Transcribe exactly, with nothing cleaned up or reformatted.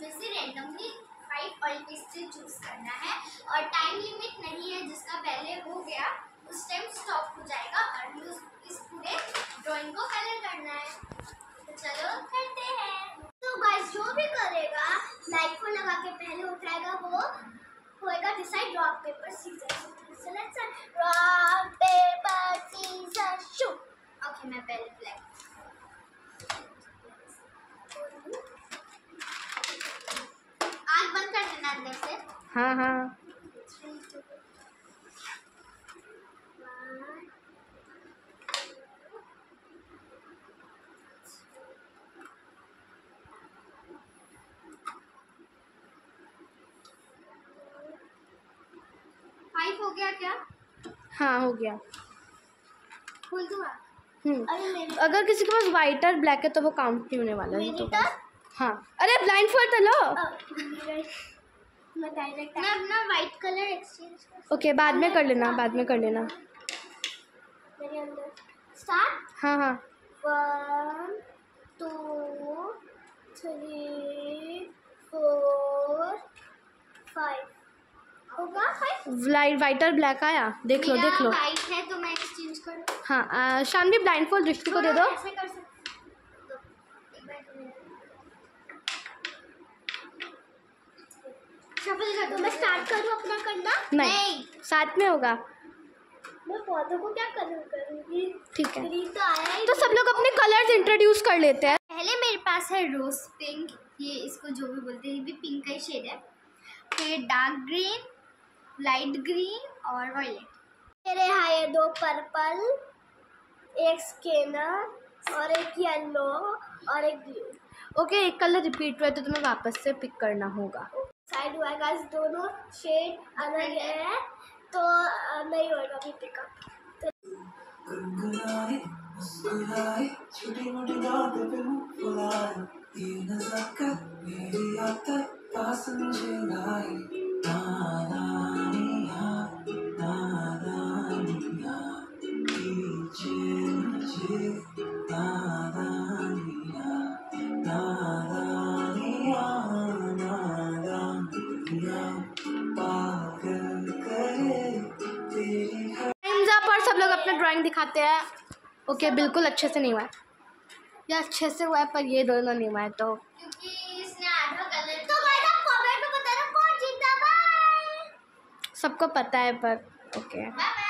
उसमें से randomly five oil पेस्टें चूज करना है और टाइम लिमिट नहीं है, जिसका पहले हो गया उस टाइम स्टॉप हो जाएगा और इस पूरे ड्राइंग को कलर करना है। तो चलो करते हैं। तो गाइस जो भी करेगा लाइट को लगा के पहले उठाएगा वो होएगा decide rock paper scissor. So let's rock paper scissor shoot. Okay मैं पहले ब्लैक आँख बंद कर देना अंदर से। हाँ हाँ फाइव हो गया क्या? हाँ हो गया। खोल दूँ? हम्म अगर किसी के पास वाइट और ब्लैक है तो वो काउंट नहीं होने वाला है। तो हाँ अरे ब्लाइंड फोल्ड लो। मैं डायरेक्ट मैं अपना वाइट कलर एक्सचेंज कर। ओके बाद में कर लेना, बाद में कर लेना। मेरे अंदर स्टार्ट। हाँ हाँ one two three four five होगा। फाइव वाइट वाइट और ब्लैक आया, देख लो देख लो। वाइट है तो मैं एक्सचेंज करूँ? हाँ शानवी ब्लाइंड फोल्ड दृष्टि को दे दो। ऐसे कर सकते। शफल कर दो। मैं स्टार्ट करूँ अपना करना? नहीं, नहीं। साथ में होगा। मैं पौधों को क्या कलर करूँगी? ठीक है तो आया ही। तो सब लोग अपने कलर्स इंट्रोड्यूस कर लेते हैं। पहले मेरे पास है रोज पिंक, ये इसको जो भी बोलते हैं, ये भी पिंक का ही शेड है। फिर डार्क ग्रीन, लाइट ग्रीन और वायलेट। मेरे यहाँ ये दो पर्पल, एक स्केनर और एक येलो और एक ब्लू। ओके एक कलर रिपीट हुआ है तो तुम्हें वापस से पिक करना होगा। साइड हुआ गाइस, दोनों शेड अलग है तो नहीं होगा अभी पिकअप। छोटी मोटी बातें पे फुलाए, ये नज़ाकत मेरी आदत पास मुझे लाई। नादानिया नादानिया कीजिए मुझे, नादानिया नादानिया नादानिया पागल करे तेरी। टाइम्स अप और सब लोग अपना ड्राइंग दिखाते हैं। ओके okay, बिल्कुल अच्छे से नहीं हुआ है, या अच्छे से हुआ है पर ये दोनों नहीं हुआ है तो क्योंकि इसने आधा कलर। तो गाइस आप कमेंट में बताना कौन जीता। बाय। सबको पता है पर ओके okay.